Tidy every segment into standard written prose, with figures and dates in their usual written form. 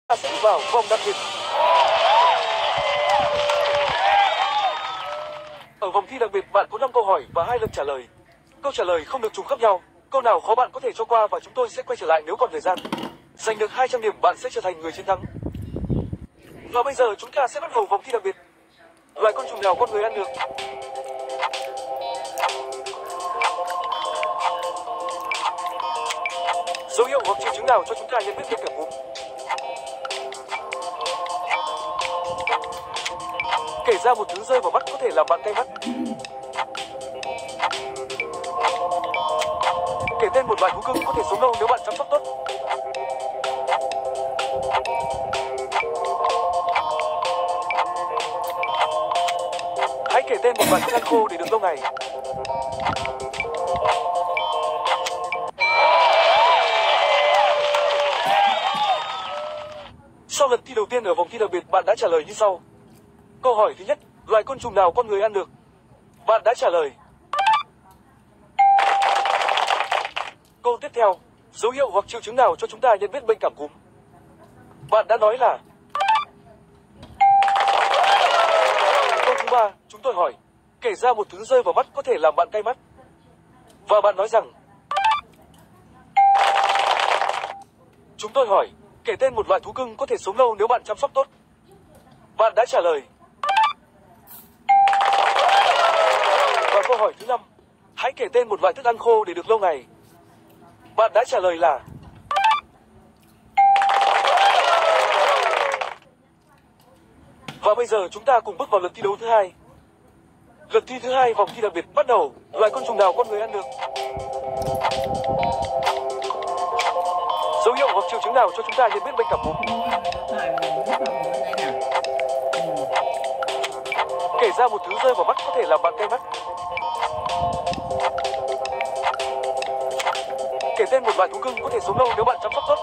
Ta sẽ bước vào vòng đặc biệt. Ở vòng thi đặc biệt, bạn có 5 câu hỏi và 2 lần trả lời. Câu trả lời không được trùng khớp nhau. Câu nào khó bạn có thể cho qua và chúng tôi sẽ quay trở lại nếu còn thời gian. Giành được 200 điểm, bạn sẽ trở thành người chiến thắng. Và bây giờ chúng ta sẽ bắt đầu vòng thi đặc biệt. Loại côn trùng nào con người ăn được? Dấu hiệu hoặc triệu chứng nào cho chúng ta nhận biết bệnh cảm cúm? Kể ra một thứ rơi vào mắt có thể làm bạn cay mắt. Kể tên một loại thú cưng có thể sống lâu nếu bạn chăm sóc tốt. Hãy kể tên một loại thức ăn khô để được lâu ngày. Sau lần thi đầu tiên ở vòng thi đặc biệt, bạn đã trả lời như sau. Câu hỏi thứ nhất, loại côn trùng nào con người ăn được? Bạn đã trả lời. Câu tiếp theo, dấu hiệu hoặc triệu chứng nào cho chúng ta nhận biết bệnh cảm cúm? Bạn đã nói là. Câu thứ ba, chúng tôi hỏi, kể ra một thứ rơi vào mắt có thể làm bạn cay mắt. Và bạn nói rằng. Chúng tôi hỏi, kể tên một loại thú cưng có thể sống lâu nếu bạn chăm sóc tốt. Bạn đã trả lời. Và câu hỏi thứ 5, hãy kể tên một loại thức ăn khô để được lâu ngày. Bạn đã trả lời là. Và bây giờ chúng ta cùng bước vào lượt thi đấu thứ hai. Lượt thi thứ hai vòng thi đặc biệt bắt đầu. Loại côn trùng nào con người ăn được? Dấu hiệu hoặc triệu chứng nào cho chúng ta nhận biết bệnh cảm cúm? Kể ra một thứ rơi vào mắt có thể làm bạn cay mắt. Kể tên một loại thú cưng có thể sống lâu nếu bạn chăm sóc tốt.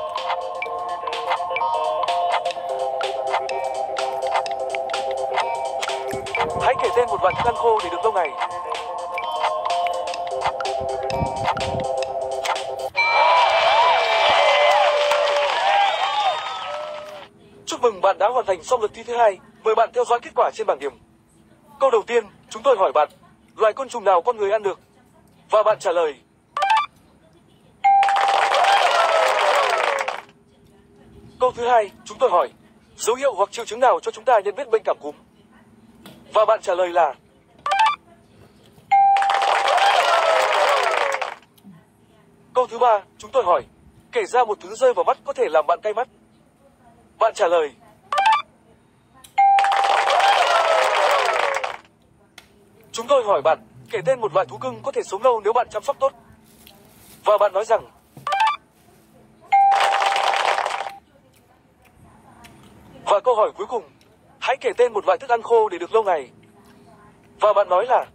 Hãy kể tên một loại thức ăn khô để được lâu ngày. Chúc mừng, bạn đã hoàn thành xong lượt thi thứ hai. Mời bạn theo dõi kết quả trên bảng điểm. Câu đầu tiên, chúng tôi hỏi bạn, loài côn trùng nào con người ăn được? Và bạn trả lời. Câu thứ hai, chúng tôi hỏi, dấu hiệu hoặc triệu chứng nào cho chúng ta nhận biết bệnh cảm cúm? Và bạn trả lời là. Câu thứ ba, chúng tôi hỏi, kể ra một thứ rơi vào mắt có thể làm bạn cay mắt. Bạn trả lời. Chúng tôi hỏi bạn, kể tên một loại thú cưng có thể sống lâu nếu bạn chăm sóc tốt. Và bạn nói rằng. Và câu hỏi cuối cùng, hãy kể tên một loại thức ăn khô để được lâu ngày. Và bạn nói là.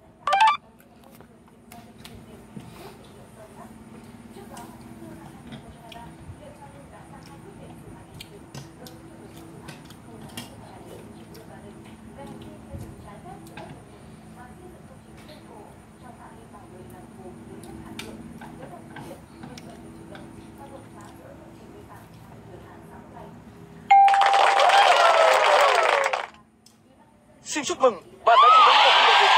Xin chúc mừng, bạn đã chiến thắng vòng thi đặc biệt.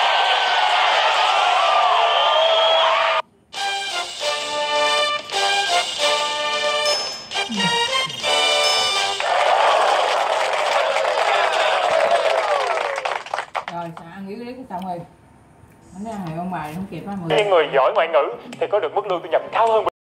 Rồi, ăn nghỉ lý xong rồi. Anh ăn ngày ông bài không kịp á. Người giỏi ngoại ngữ thì có được mức lương thu nhập cao hơn